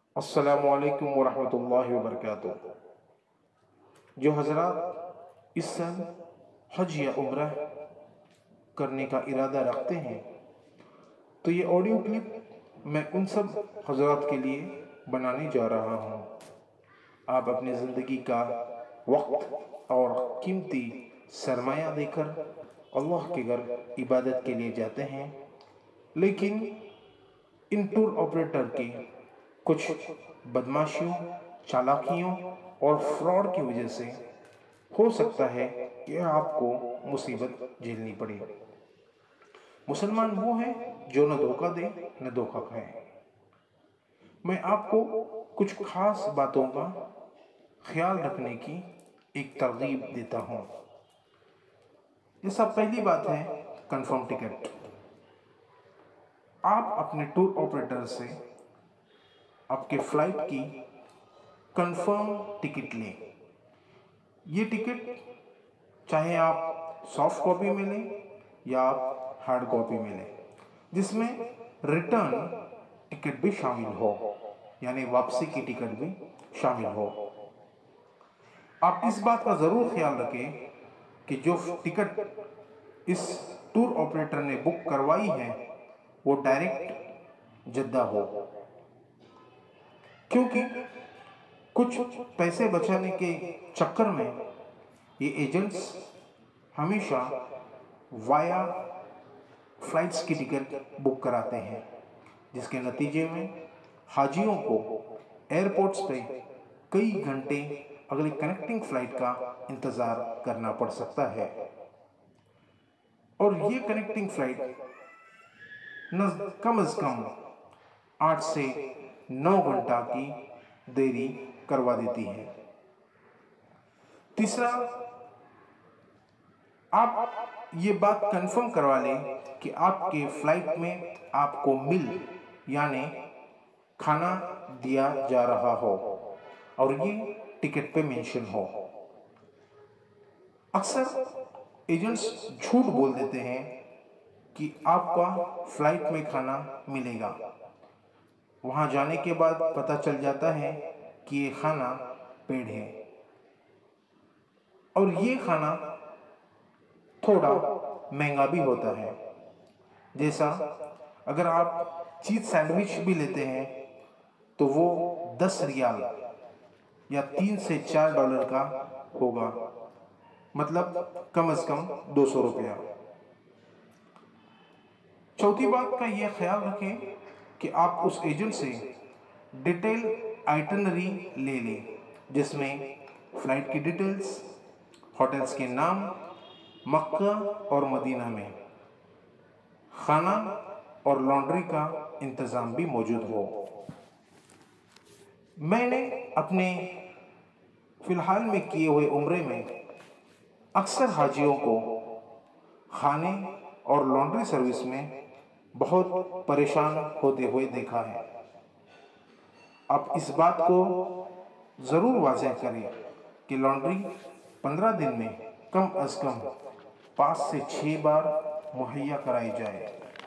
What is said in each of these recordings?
السلام علیکم ورحمۃ اللہ وبرکاتہ۔ جو حضرات اس سال حج یا عمرہ کرنے کا ارادہ رکھتے ہیں تو یہ آڈیو کلپ میں ان سب حضرات کے لیے بنانے جا رہا ہوں۔ آپ اپنی زندگی کا وقت اور قیمتی سرمایہ دے کر اللہ کے گھر عبادت کے لیے جاتے ہیں، لیکن ان ٹور آپریٹر کی کچھ بدماشیوں، چالاکیوں اور فراڈ کی وجہ سے ہو سکتا ہے کہ آپ کو مصیبت جھیلنی پڑے۔ مسلمان وہ ہیں جو نہ دھوکہ دے نہ دھوکہ کھائے۔ میں آپ کو کچھ خاص باتوں کا خیال رکھنے کی ایک ترغیب دیتا ہوں۔ جیسا پہلی بات ہے کنفرم ٹکٹ۔ آپ اپنے ٹور آپریٹر سے آپ کے فلائٹ کی کنفرم ٹکٹ لیں۔ یہ ٹکٹ چاہے آپ سافٹ کاپی میں لیں یا آپ ہارڈ کاپی میں لیں، جس میں ریٹرن ٹکٹ بھی شامل ہو، یعنی واپسی کی ٹکٹ بھی شامل ہو۔ آپ اس بات کا ضرور خیال رکھیں کہ جو ٹکٹ اس ٹور آپریٹر نے بک کروائی ہے وہ ڈائریکٹ جدہ ہو، کیونکہ کچھ پیسے بچانے کے چکر میں یہ ایجنٹس ہمیشہ وایا فلائٹس کی ٹکٹ بک کراتے ہیں، جس کے نتیجے میں حاجیوں کو ایئرپورٹس پہ کئی گھنٹے اگلی کنیکٹنگ فلائٹ کا انتظار کرنا پڑ سکتا ہے، اور یہ کنیکٹنگ فلائٹ کم از کم 8 سے 9 گھنٹہ کی دیری کروا دیتی ہے۔ تیسرا، آپ یہ بات کنفرم کروا لیں کہ آپ کے فلائٹ میں آپ کو مل یعنی کھانا دیا جا رہا ہو اور یہ ٹکٹ پہ مینشن ہو۔ اکثر ایجنٹس جھوٹ بول دیتے ہیں کہ آپ کا فلائٹ میں کھانا ملے گا، وہاں جانے کے بعد پتہ چل جاتا ہے کہ یہ کھانا پیڈ ہے، اور یہ کھانا تھوڑا مہنگا بھی ہوتا ہے۔ جیسا اگر آپ چیز سینڈوچ بھی لیتے ہیں تو وہ 10 ریال یا 3 سے 4 ڈالر کا ہوگا، مطلب کم از کم 200 روپیہ۔ چوتھی بات کا یہ خیال رکھیں کہ آپ اس ایجنٹ سے ڈیٹیل آئٹنری لے لیں، جس میں فلائٹ کی ڈیٹیلز، ہوٹلز کے نام، مکہ اور مدینہ میں کھانا اور لانڈری کا انتظام بھی موجود ہو۔ میں نے اپنے فی الحال میں کیے ہوئے عمرے میں اکثر حاجیوں کو کھانے اور لانڈری سروس میں بہت پریشان ہوتے ہوئے دیکھا ہے۔ آپ اس بات کو ضرور واضح کریں کہ لانڈری 15 دن میں کم از کم 5 سے 6 بار مہیا کرائی جائے۔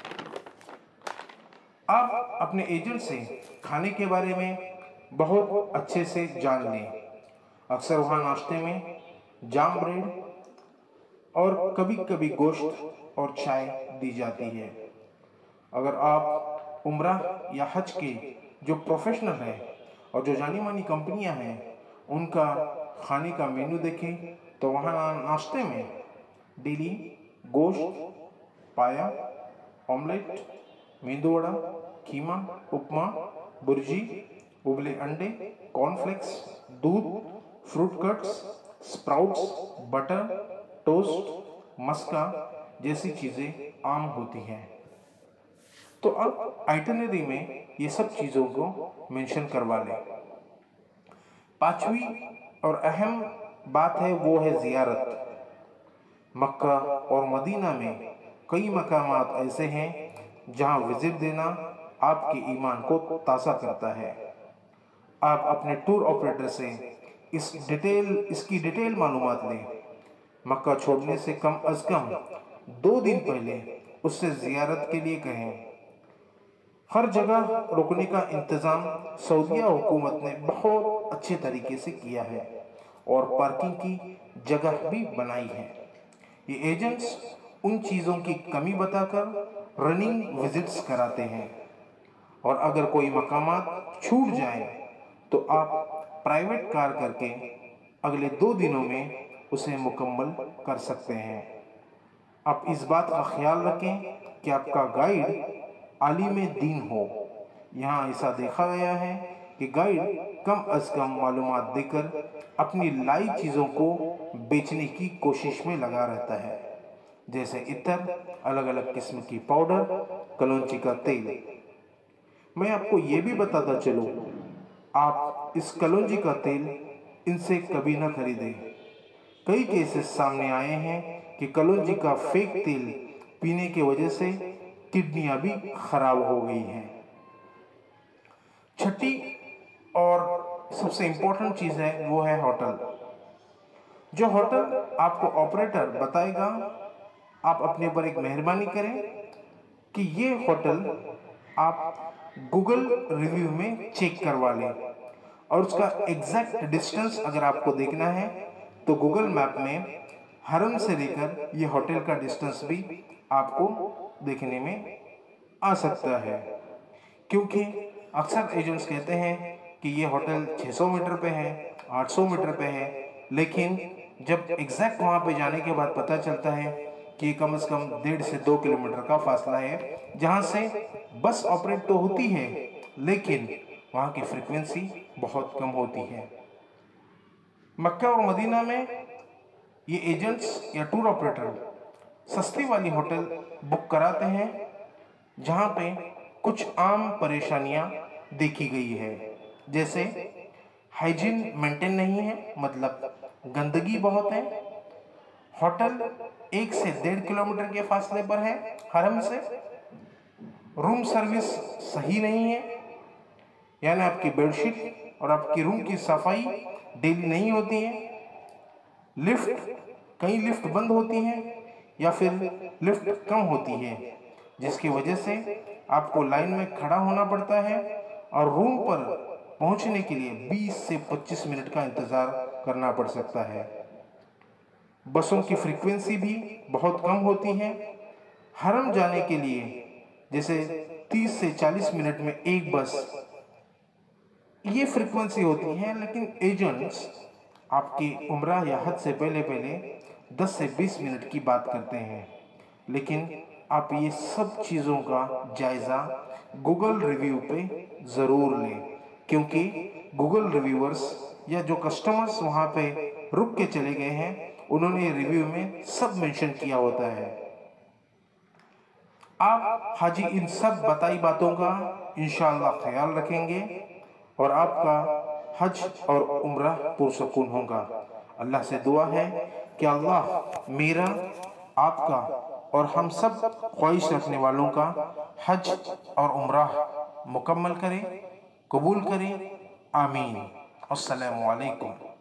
آپ اپنے ایجنٹ سے کھانے کے بارے میں بہت اچھے سے جان لیں۔ اکثر وہاں ناشتے میں جام بریڈ اور کبھی کبھی گوشت اور چائے دی جاتی ہے۔ اگر آپ عمرہ یا حج کے جو پروفیشنل ہیں اور جو جانی مانی کمپنیاں ہیں ان کا کھانے کا مینو دیکھیں تو وہاں ناشتے میں ڈیلی گوشت، پایا، آملیٹ، میندو وڑا، کیما، اپما، برجی، ابلے انڈے، کارن فلیکس، دودھ، fruit cuts, sprouts, butter, toast, maska جیسی چیزیں عام ہوتی ہیں۔ تو اب آئٹنری میں یہ سب چیزوں کو مینشن کروا لیں۔ پانچویں اور اہم بات ہے وہ ہے زیارت۔ مکہ اور مدینہ میں کئی مقامات ایسے ہیں جہاں وزٹ دینا آپ کے ایمان کو تازہ کرتا ہے۔ آپ اپنے ٹور آپریٹر سے اس کی ڈیٹیل معلومات لیں۔ مکہ چھوڑنے سے کم از کم 2 دن پہلے اس سے زیارت کے لیے کہیں۔ हर जगह रुकने का इंतज़ाम सऊदीया हुकूमत ने बहुत अच्छे तरीके से किया है और पार्किंग की जगह भी बनाई है। ये एजेंट्स उन चीज़ों की कमी बताकर रनिंग विजिट्स कराते हैं और अगर कोई मकामात छूट जाए तो आप प्राइवेट कार करके अगले 2 दिनों में उसे मुकम्मल कर सकते हैं। आप इस बात का ख्याल रखें कि आपका गाइड आलिम दीन हो। यहाँ ऐसा देखा गया है कि गाइड कम अज़ कम मालूमात देकर अपनी लाई चीज़ों को बेचने की कोशिश में लगा रहता है, जैसे इत्र, अलग अलग किस्म की पाउडर, कलौंजी का तेल। मैं आपको ये भी बताता चलूँ, आप इस कलौंजी का तेल इनसे कभी ना खरीदें। कई केसेस सामने आए हैं कि कलौंजी का फेक तेल पीने की वजह से किडनियां भी खराब हो गई हैं। छठी और सबसे इम्पोर्टेंट चीज़ है वो है होटल। जो होटल आपको ऑपरेटर बताएगा, आप अपने ऊपर एक मेहरबानी करें कि ये होटल आप गूगल रिव्यू में चेक करवा लें और उसका एग्जैक्ट डिस्टेंस अगर आपको देखना है तो गूगल मैप में हरम से लेकर ये होटल का डिस्टेंस भी आपको देखने में आ सकता है, क्योंकि अक्सर एजेंट्स कहते हैं कि ये होटल 600 मीटर पे है, 800 मीटर पे है, लेकिन जब एग्जैक्ट वहाँ पे जाने के बाद पता चलता है कि कम से कम 1.5 से 2 किलोमीटर का फासला है, जहाँ से बस ऑपरेट तो होती है लेकिन वहाँ की फ्रीक्वेंसी बहुत कम होती है। मक्का और मदीना में ये एजेंट्स या टूर ऑपरेटर सस्ती वाली होटल बुक कराते हैं जहाँ पे कुछ आम परेशानियाँ देखी गई है, जैसे हाइजीन मेंटेन नहीं है, मतलब गंदगी बहुत है। होटल 1 से 1.5 किलोमीटर के फासले पर है हरम से। रूम सर्विस सही नहीं है, यानी आपकी बेडशीट और आपकी रूम की सफाई डेली नहीं होती है। कई लिफ्ट बंद होती हैं या फिर लिफ्ट कम होती है, जिसकी वजह से आपको लाइन में खड़ा होना पड़ता है और रूम पर पहुंचने के लिए 20 से 25 मिनट का इंतज़ार करना पड़ सकता है। बसों की फ्रीक्वेंसी भी बहुत कम होती है। हरम जाने के लिए जैसे 30 से 40 मिनट में एक बस, ये फ्रीक्वेंसी होती है, लेकिन एजेंट्स आपकी उम्रह या हज से पहले 10 से 20 मिनट की बात करते हैं। लेकिन आप ये सब चीज़ों का जायज़ा गूगल रिव्यू पे ज़रूर लें, क्योंकि गूगल रिव्यूअर्स या जो कस्टमर्स वहाँ पे रुक के चले गए हैं, उन्होंने रिव्यू में सब मेंशन किया होता है। आप हाजी इन सब बताई बातों का इंशाअल्लाह ख्याल रखेंगे और आपका हज और उम्रह पुरसकून होगा। अल्लाह से दुआ है कि अल्लाह मेरा, आपका और हम सब ख्वाहिश रखने वालों का हज और उम्रह मुकम्मल करे, कबूल करे। आमीन। अस्सलामु अलैकुम।